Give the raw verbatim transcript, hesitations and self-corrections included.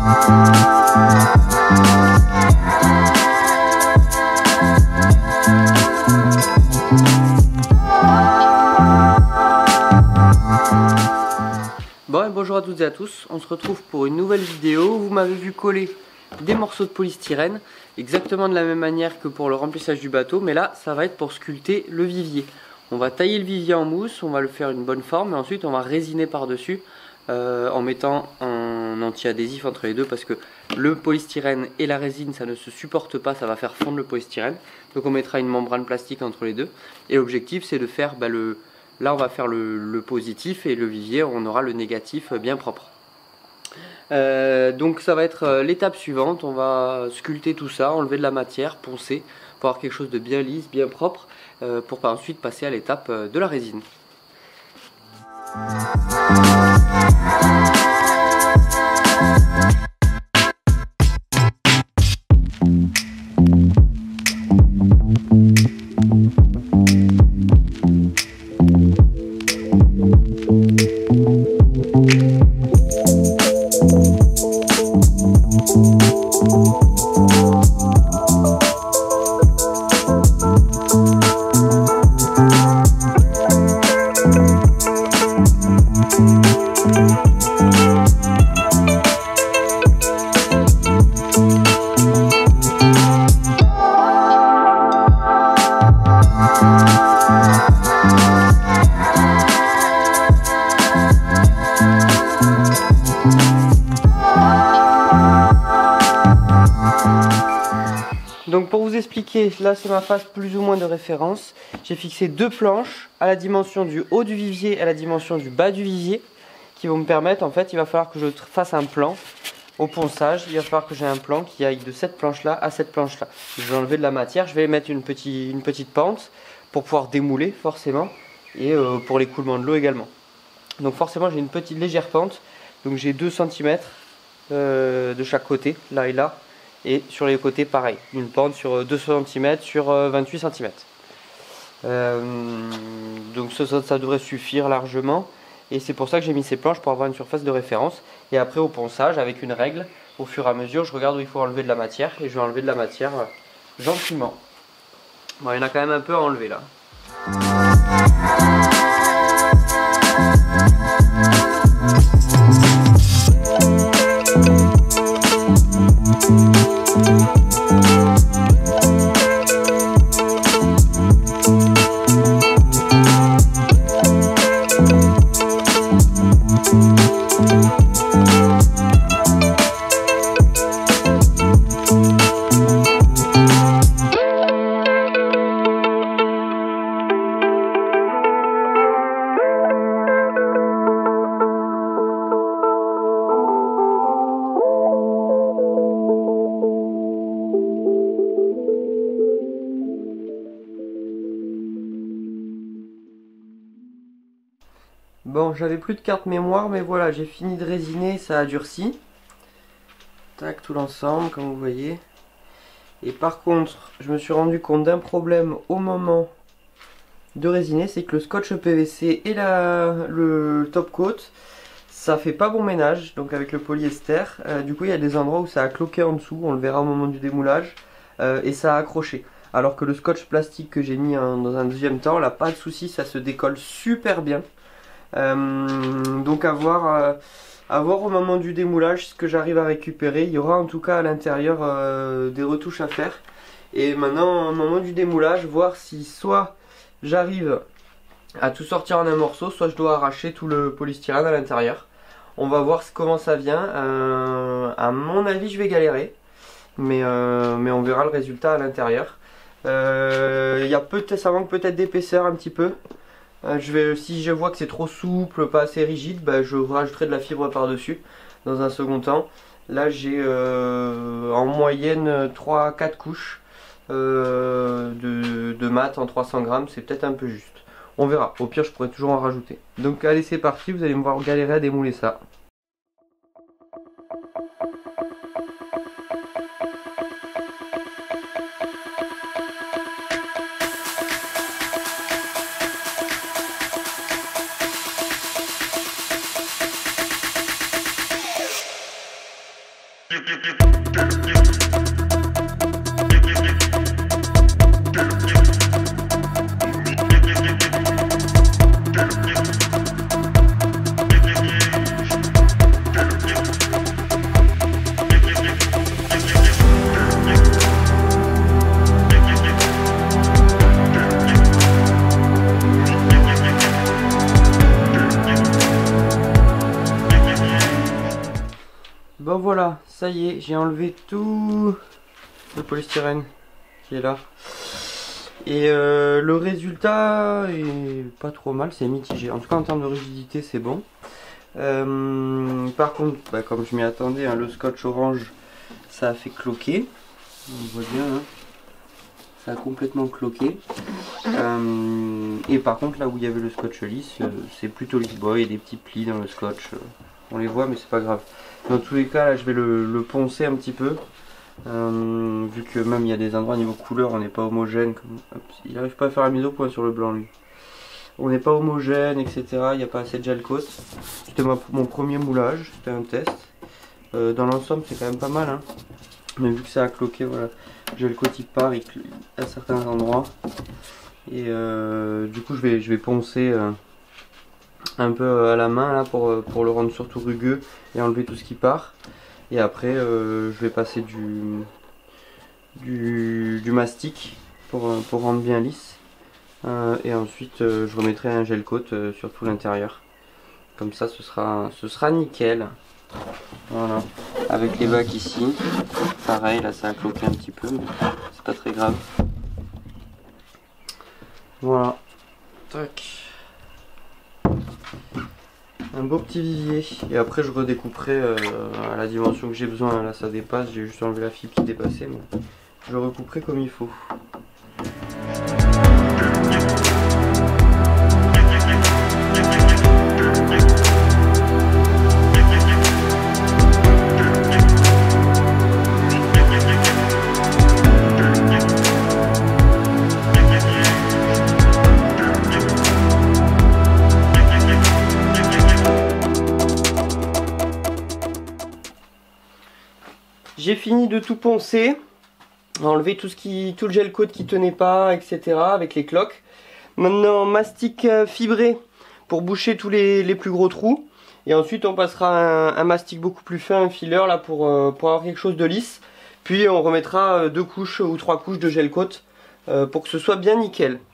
Bon et bonjour à toutes et à tous, on se retrouve pour une nouvelle vidéo. Vous m'avez vu coller des morceaux de polystyrène exactement de la même manière que pour le remplissage du bateau, mais là ça va être pour sculpter le vivier. On va tailler le vivier en mousse, on va le faire une bonne forme et ensuite on va résiner par dessus euh, en mettant un anti-adhésif entre les deux, parce que le polystyrène et la résine ça ne se supporte pas, ça va faire fondre le polystyrène. Donc on mettra une membrane plastique entre les deux et l'objectif c'est de faire bah, le... Là on va faire le, le positif et le vivier on aura le négatif bien propre. Euh, donc ça va être l'étape suivante, on va sculpter tout ça, enlever de la matière, poncer pour avoir quelque chose de bien lisse, bien propre, euh, pour pas ensuite passer à l'étape de la résine. Donc pour vous expliquer, là c'est ma face plus ou moins de référence. J'ai fixé deux planches à la dimension du haut du vivier et à la dimension du bas du vivier qui vont me permettre, en fait, il va falloir que je fasse un plan au ponçage. Il va falloir que j'ai un plan qui aille de cette planche là à cette planche là. Je vais enlever de la matière, je vais mettre une petite, une petite pente pour pouvoir démouler forcément et euh, pour l'écoulement de l'eau également. Donc forcément j'ai une petite légère pente, donc j'ai deux centimètres euh, de chaque côté, là et là. Et sur les côtés pareil, une pente sur deux centimètres sur vingt-huit centimètres. Euh, donc ça, ça, ça devrait suffire largement. Et c'est pour ça que j'ai mis ces planches, pour avoir une surface de référence. Et après au ponçage, avec une règle, au fur et à mesure, je regarde où il faut enlever de la matière. Et je vais enlever de la matière euh, gentiment. Bon, il y en a quand même un peu à enlever là. Bon, j'avais plus de carte mémoire, mais voilà, j'ai fini de résiner, ça a durci. Tac, tout l'ensemble, comme vous voyez. Et par contre, je me suis rendu compte d'un problème au moment de résiner, c'est que le scotch P V C et la, le top coat, ça fait pas bon ménage, donc avec le polyester. Euh, du coup, il y a des endroits où ça a cloqué en dessous, on le verra au moment du démoulage, euh, et ça a accroché. Alors que le scotch plastique que j'ai mis hein, dans un deuxième temps, là, pas de souci, ça se décolle super bien. Euh, donc à voir, euh, à voir au moment du démoulage ce que j'arrive à récupérer. Il y aura en tout cas à l'intérieur euh, des retouches à faire. Et maintenant au moment du démoulage, voir si soit j'arrive à tout sortir en un morceau, soit je dois arracher tout le polystyrène à l'intérieur. On va voir comment ça vient. Euh, à mon avis je vais galérer, mais, euh, mais on verra le résultat à l'intérieur. Euh, il y a peut-être, ça manque peut-être d'épaisseur un petit peu. Euh, je vais, si je vois que c'est trop souple, pas assez rigide, bah, je rajouterai de la fibre par dessus dans un second temps. Là j'ai euh, en moyenne trois à quatre couches euh, de, de mat en trois cents grammes, c'est peut-être un peu juste. On verra, au pire je pourrais toujours en rajouter. Donc allez, c'est parti, vous allez me voir galérer à démouler ça. Bon voilà, ça y est, j'ai enlevé tout le polystyrène qui est là. Et euh, le résultat est pas trop mal, c'est mitigé. En tout cas en termes de rigidité c'est bon. Euh, par contre, bah, comme je m'y attendais, hein, le scotch orange ça a fait cloquer. On voit bien, hein, ça a complètement cloqué. Euh, et par contre là où il y avait le scotch lisse, euh, c'est plutôt lisse. Bon, il y a des petits plis dans le scotch, euh, on les voit mais c'est pas grave. Dans tous les cas là je vais le, le poncer un petit peu. Euh, vu que même il y a des endroits niveau couleur on n'est pas homogène. Comme, hop, il n'arrive pas à faire la mise au point sur le blanc lui. On n'est pas homogène, et cetera. Il n'y a pas assez de gel coat. C'était mon premier moulage, c'était un test. Euh, dans l'ensemble c'est quand même pas mal, hein. Mais vu que ça a cloqué, voilà, gel coat il part il, à certains endroits. Et euh, du coup je vais, je vais poncer euh, un peu à la main là pour, pour le rendre surtout rugueux et enlever tout ce qui part. Et après euh, je vais passer du, du, du mastic pour, pour rendre bien lisse. Euh, et ensuite euh, je remettrai un gel coat euh, sur tout l'intérieur. Comme ça ce sera, ce sera nickel. Voilà. Avec les bacs ici. Pareil, là ça a cloqué un petit peu, mais c'est pas très grave. Voilà. Tac. Un beau petit vivier. Et après je redécouperai euh, à la dimension que j'ai besoin. Là ça dépasse, j'ai juste enlevé la fibre qui dépassait, mais je recouperai comme il faut. J'ai fini de tout poncer, enlever tout ce qui, tout le gel coat qui tenait pas, et cetera avec les cloques. Maintenant mastic fibré pour boucher tous les, les plus gros trous. Et ensuite on passera un, un mastic beaucoup plus fin, un filler là pour, euh, pour avoir quelque chose de lisse. Puis on remettra deux couches ou trois couches de gel coat euh, pour que ce soit bien nickel.